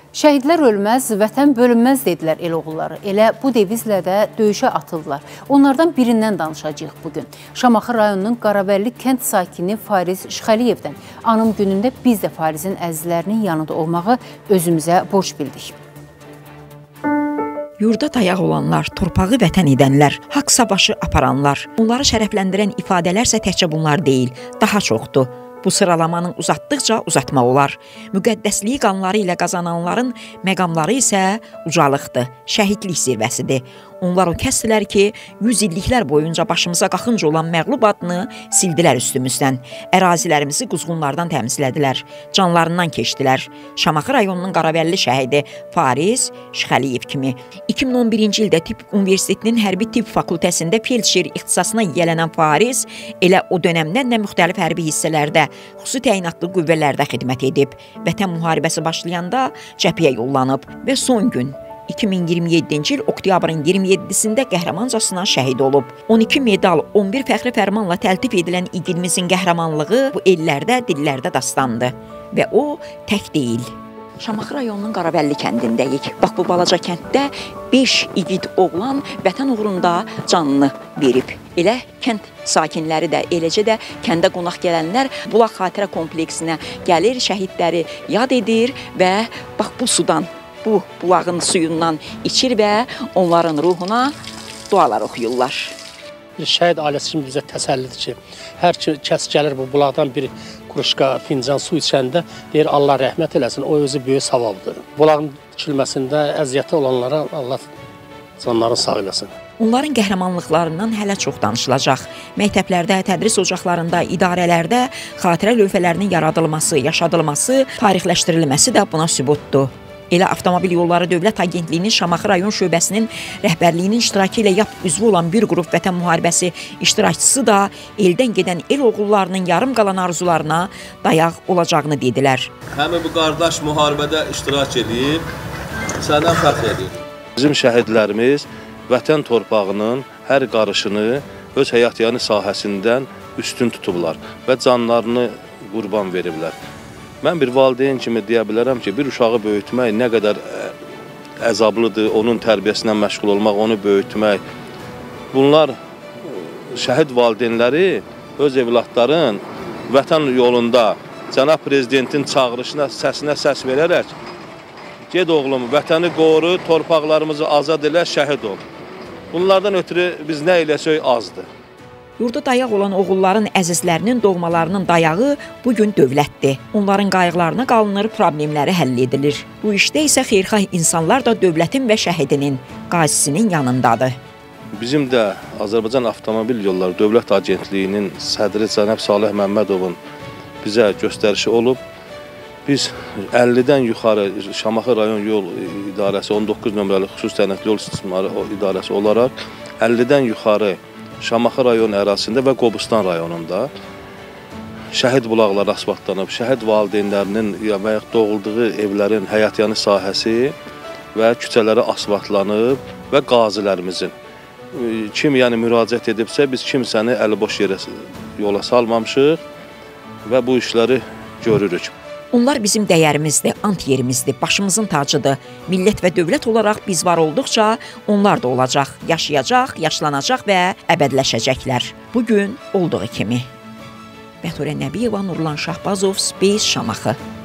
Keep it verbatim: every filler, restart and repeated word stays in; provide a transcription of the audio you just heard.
Şəhidlər ölməz, vətən bölünməz dedilər el oğulları. Elə bu devizlə də döyüşə atıldılar. Onlardan birindən danışacağıq bugün. Şamaxı rayonunun Qarabəlli kənd sakini Fariz Şıxəliyevdən. Anım günündə biz də Farizin əzizlərinin yanında olmağı özümüzə borc bildik. Yurda dayaq olanlar, torpağı vətən edənlər, haqq savaşı aparanlar, onları şərəfləndirən ifadələrsə təkcə bunlar deyil, daha çoxdur. Bu sıralamanın uzatdıqca uzatmaq olar. Müqəddəsliyi qanları ilə qazananların məqamları isə ucalıqdır, şəhidlik zirvəsidir. Onlar o kəsdilər ki, yüz illiklər boyunca başımıza qaxınc olan məğlub adını sildilər üstümüzdən. Ərazilərimizi quzğunlardan təmizlədilər, canlarından keçdilər. Şamaxı rayonunun Qarabəlli şəhidi Fariz Şıxəliyev kimi. iki min on birinci ildə Tibb Universitetinin Hərbi Tibb Fakültəsində felçer ixtisasına yiyələnən Fariz elə o dönəmdən də müxtəlif hərbi hissələrdə, xüsusi təyinatlı qüvvələrdə xidmət edib. Vətən müharibəsi başlayanda cəbhəyə yollanıb və son gün iki min iyirmi yeddinci il oktyabrın iyirmi yeddisində qəhrəmancasına şəhid olub. on iki medal, on bir fəxri fərmanla təltif edilən igidimizin qəhrəmanlığı bu ellərdə, dillərdə dastandı. Və o tək deyil. Şamaxı rayonunun Qarabəlli kəndindəyik. Bax, bu balaca kənddə beş igid oğlan vətən uğrunda canını verib. Elə kənd sakinləri də, eləcə də kəndə qonaq gələnlər Bulaq Xatirə kompleksinə gəlir, şəhidləri yad edir və bax bu sudan, bu bulağın suyundan içir və onların ruhuna dualar oxuyurlar. Şəhid ailəsi kimi bizə təsəllidir ki, hər kəs gəlir bu bulaqdan bir quruşqa, fincan su içəndə deyir Allah rəhmət eləsin, o özü böyük savabdır. Bulağın tikilməsində əziyyəti olanlara Allah canlarını sağ eləsin. Onların qəhrəmanlıqlarından hələ çox danışılacaq. Məktəblərdə, tədris ocaqlarında, idarələrdə xatirə lövhələrinin yaradılması, yaşadılması, tarixləşdirilməsi də buna sübutdur. Elə Avtomobil Yolları Dövlət Agentliyinin Şamaxı rayon şöbəsinin rəhbərliyinin iştirakı ilə yap üzvü olan bir qrup vətən müharibəsi iştirakçısı da eldən gedən el oğullarının yarım qalan arzularına dayaq olacağını dedilər. Həmin bu qardaş müharibədə iştirak edib, səndən fəxr edir. Bizim şəhidlərimiz vətən torpağının hər qarışını öz həyat-yanı sahəsindən üstün tutublar və canlarını qurban veriblər. Mən bir valideyn kimi deyə bilərəm ki, bir uşağı böyütmək nə qədər əzablıdır, onun tərbiyəsindən məşğul olmaq, onu böyütmək. Bunlar şəhid valideynləri öz evlatların vətən yolunda Cənab Prezidentin çağırışına, səsinə səs verərək ged oğlum, vətəni qoru, torpaqlarımızı azad elə, şəhid ol. Bunlardan ötürü biz nə eləsək azdır. Yurda dayaq olan oğulların əzizlərinin, doğmalarının dayağı bugün dövlətdir. Onların qayğılarına qalınır, problemləri həll edilir. Bu işdə isə xeyirxah insanlar da dövlətin və şəhidinin, qazisinin yanındadır. Bizim də Azərbaycan Avtomobil Yolları Dövlət Agentliyinin sədri cənab Salih Məmmədovun bizə göstərişi olub. Biz əllidən yuxarı Şamaxı rayon yol idarəsi, on doqquz nömrəli xüsusi təyinatlı yol istismarı idarəsi olaraq əllidən yuxarı Şamaxı rayon ərazisində və Qobustan rayonunda şəhid bulaqları asfaltlanıb, şəhid valideynlərinin və ya doğulduğu evlərin həyat-yanı sahəsi və küçələri asfaltlanıb və qazilərimizin kim yəni müraciət edibsə, biz kimsəni əliboş yerə yola salmamışıq və bu işləri görürük. Onlar bizim dəyərimizdir, ant yerimizdir, başımızın tacıdır. Millət və dövlət olaraq biz var olduqca onlar da olacaq, yaşayacaq, yaşlanacaq və əbədləşəcəklər. Bugün olduğu kimi. Bəturə Nəbiyeva, Nurlan Şahbazov, Space, Şamaxı.